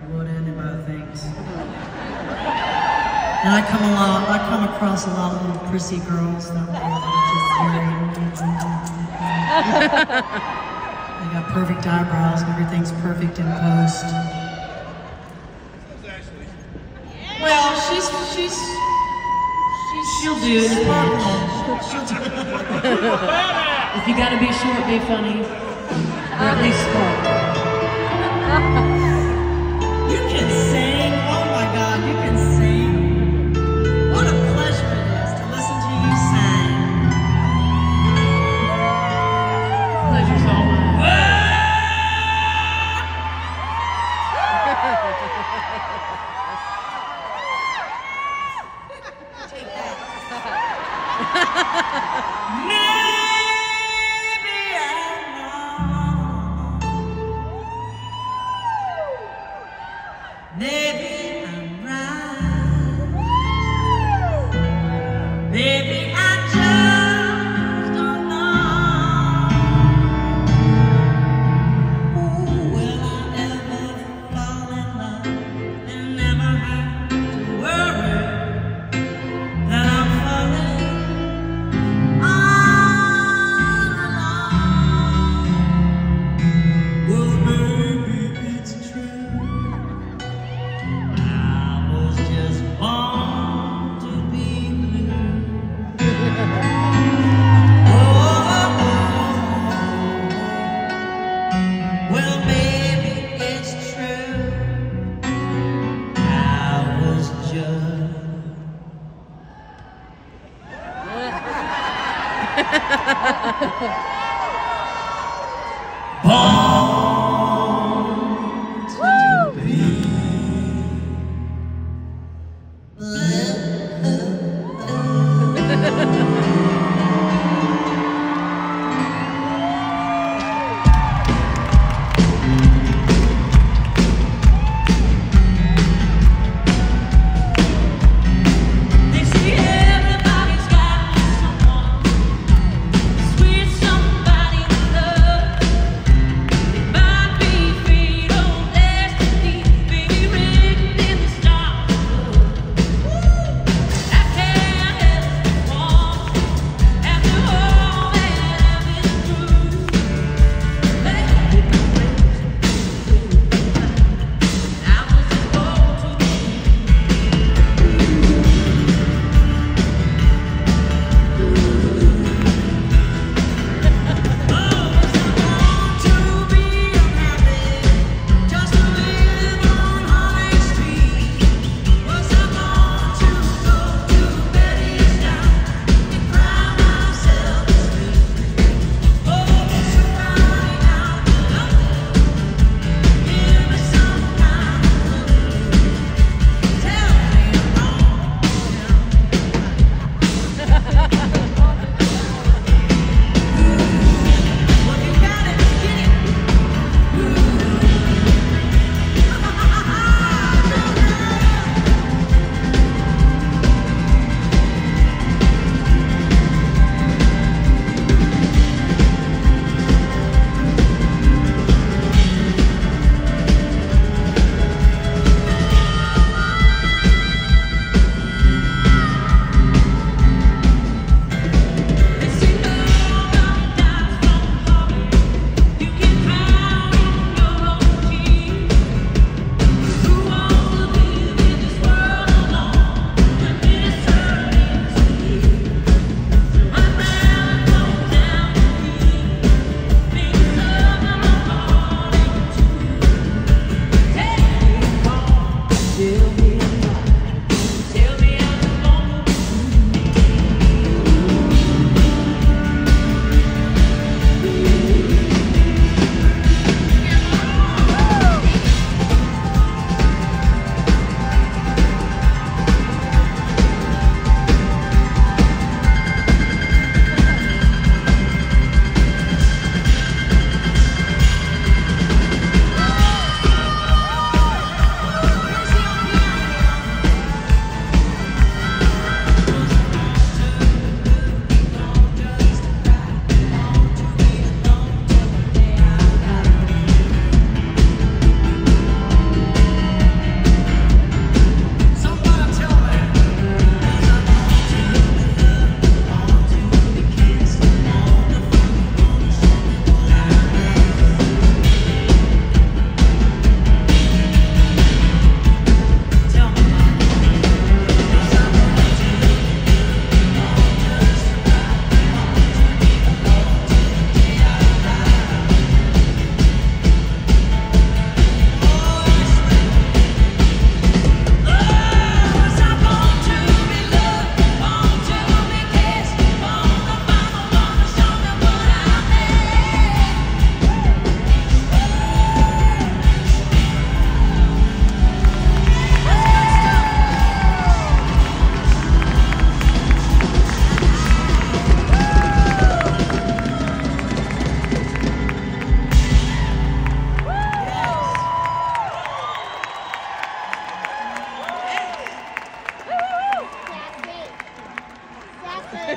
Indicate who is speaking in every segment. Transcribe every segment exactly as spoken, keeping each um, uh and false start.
Speaker 1: what anybody thinks. And I come along, I come across a lot of little prissy girls that are just very. They got perfect eyebrows and everything's perfect in post. Well, she's she's she's she'll do it. She'll do it.
Speaker 2: If you gotta be short, be funny, or at least smart.
Speaker 1: You can sing. Oh my God, you can sing. What a pleasure it is to listen to you sing.
Speaker 2: Pleasure's all mine.
Speaker 1: Take that. Maybe I'm right. Maybe I just don't know. Ooh, will I ever fall in love and never have to worry that I'm falling all alone? Well, maybe it's true. Just born to be blue. Oh, well, baby, it's true. I was just born to be.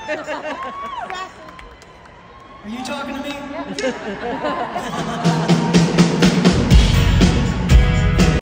Speaker 1: Are you talking to me?